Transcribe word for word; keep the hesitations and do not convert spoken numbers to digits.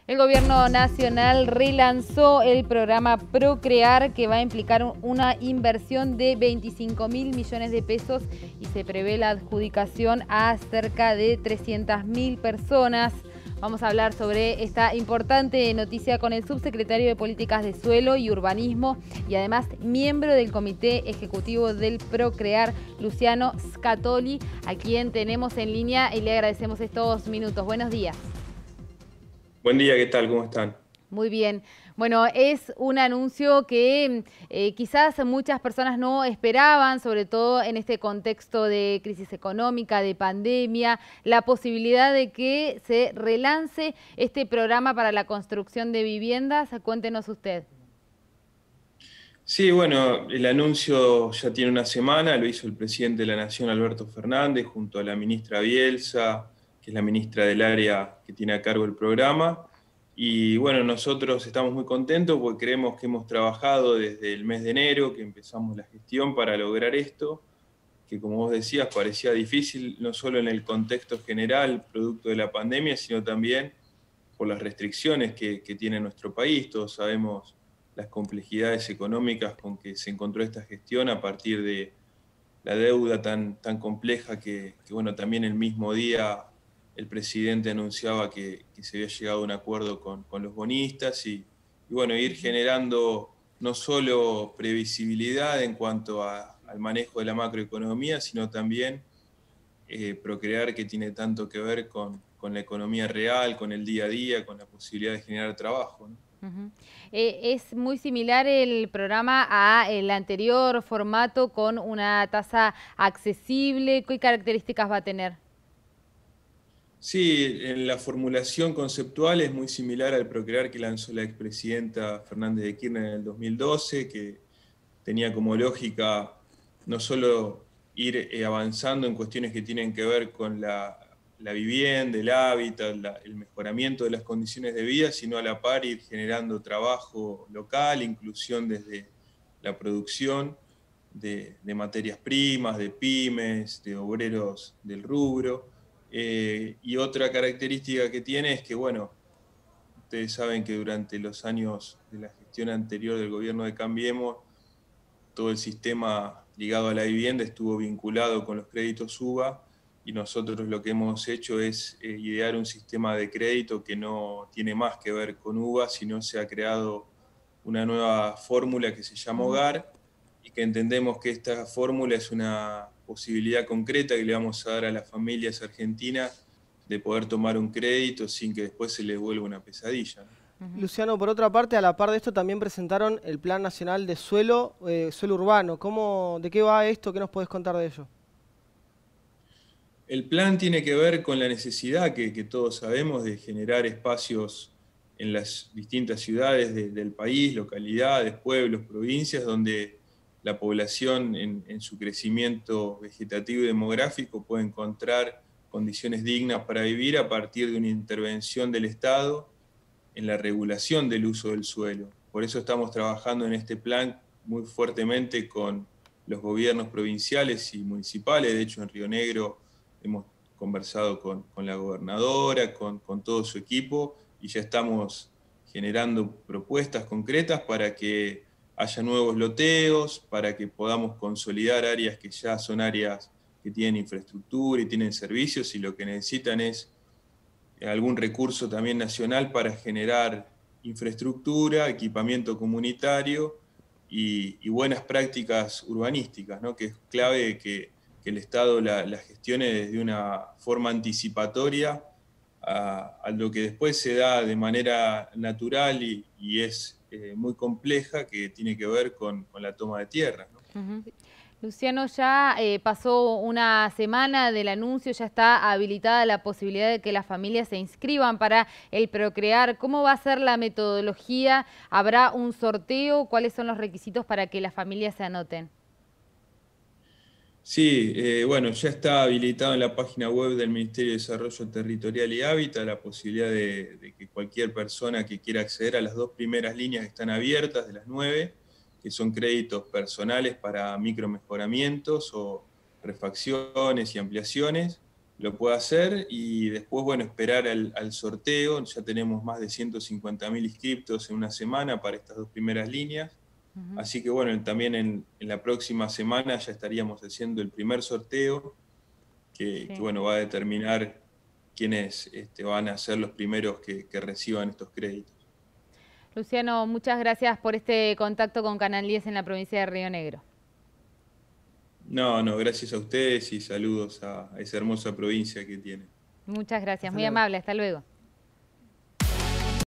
El gobierno nacional relanzó el programa Procrear, que va a implicar una inversión de veinticinco mil millones de pesos y se prevé la adjudicación a cerca de trescientas mil personas. Vamos a hablar sobre esta importante noticia con el subsecretario de Políticas de Suelo y Urbanismo y además miembro del Comité Ejecutivo del Procrear, Luciano Scatoli, a quien tenemos en línea y le agradecemos estos minutos. Buenos días. Buen día, ¿qué tal? ¿Cómo están? Muy bien. Bueno, es un anuncio que eh, quizás muchas personas no esperaban, sobre todo en este contexto de crisis económica, de pandemia, la posibilidad de que se relance este programa para la construcción de viviendas. Cuéntenos usted. Sí, bueno, el anuncio ya tiene una semana, lo hizo el presidente de la Nación, Alberto Fernández, junto a la ministra Bielsa, que es la ministra del área que tiene a cargo el programa. Y bueno, nosotros estamos muy contentos porque creemos que hemos trabajado desde el mes de enero, que empezamos la gestión para lograr esto, que como vos decías parecía difícil, no solo en el contexto general, producto de la pandemia, sino también por las restricciones que, que tiene nuestro país. Todos sabemos las complejidades económicas con que se encontró esta gestión a partir de la deuda tan, tan compleja que, que, bueno, también el mismo día el presidente anunciaba que, que se había llegado a un acuerdo con, con los bonistas y, y, bueno, ir generando no solo previsibilidad en cuanto a, al manejo de la macroeconomía, sino también eh, Procrear, que tiene tanto que ver con, con la economía real, con el día a día, con la posibilidad de generar trabajo, ¿no? Uh-huh. eh, es muy similar el programa a el anterior formato, con una tasa accesible. ¿Qué características va a tener? Sí, en la formulación conceptual es muy similar al Procrear que lanzó la expresidenta Fernández de Kirchner en el dos mil doce, que tenía como lógica no solo ir eh, avanzando en cuestiones que tienen que ver con la, la vivienda, el hábitat, la, el mejoramiento de las condiciones de vida, sino a la par ir generando trabajo local, inclusión desde la producción de, de materias primas, de pymes, de obreros del rubro. Eh, y otra característica que tiene es que, bueno, ustedes saben que durante los años de la gestión anterior del gobierno de Cambiemos, todo el sistema ligado a la vivienda estuvo vinculado con los créditos U B A y nosotros lo que hemos hecho es eh, idear un sistema de crédito que no tiene más que ver con U B A, sino se ha creado una nueva fórmula que se llama Uh-huh. Hogar y que entendemos que esta fórmula es una posibilidad concreta que le vamos a dar a las familias argentinas de poder tomar un crédito sin que después se les vuelva una pesadilla, ¿no? Uh-huh. Luciano, por otra parte, a la par de esto también presentaron el Plan Nacional de Suelo, eh, Suelo Urbano. ¿Cómo, ¿De qué va esto? ¿Qué nos podés contar de ello? El plan tiene que ver con la necesidad que, que todos sabemos de generar espacios en las distintas ciudades de, del país, localidades, pueblos, provincias, donde la población en, en su crecimiento vegetativo y demográfico puede encontrar condiciones dignas para vivir a partir de una intervención del Estado en la regulación del uso del suelo. Por eso estamos trabajando en este plan muy fuertemente con los gobiernos provinciales y municipales. De hecho, en Río Negro hemos conversado con, con la gobernadora, con, con todo su equipo, y ya estamos generando propuestas concretas para que haya nuevos loteos, para que podamos consolidar áreas que ya son áreas que tienen infraestructura y tienen servicios, y lo que necesitan es algún recurso también nacional para generar infraestructura, equipamiento comunitario y, y buenas prácticas urbanísticas, ¿no? Que es clave que, que el Estado la, la gestione desde una forma anticipatoria a, a lo que después se da de manera natural y, y es eh, muy compleja, que tiene que ver con, con la toma de tierras, ¿no? Uh-huh. Luciano, ya eh, pasó una semana del anuncio, ya está habilitada la posibilidad de que las familias se inscriban para el Procrear. ¿Cómo va a ser la metodología? ¿Habrá un sorteo? ¿Cuáles son los requisitos para que las familias se anoten? Sí, eh, bueno, ya está habilitado en la página web del Ministerio de Desarrollo Territorial y Hábitat la posibilidad de, de que cualquier persona que quiera acceder a las dos primeras líneas que están abiertas de las nueve, que son créditos personales para micromejoramientos o refacciones y ampliaciones, lo pueda hacer, y después, bueno, esperar al, al sorteo. Ya tenemos más de ciento cincuenta mil inscriptos en una semana para estas dos primeras líneas. Uh-huh. Así que bueno, también en, en la próxima semana ya estaríamos haciendo el primer sorteo, que, sí. que bueno, va a determinar quiénes este, van a ser los primeros que, que reciban estos créditos. Luciano, muchas gracias por este contacto con Canal diez en la provincia de Río Negro. No, no, gracias a ustedes y saludos a esa hermosa provincia que tienen. Muchas gracias, muy amable, hasta luego.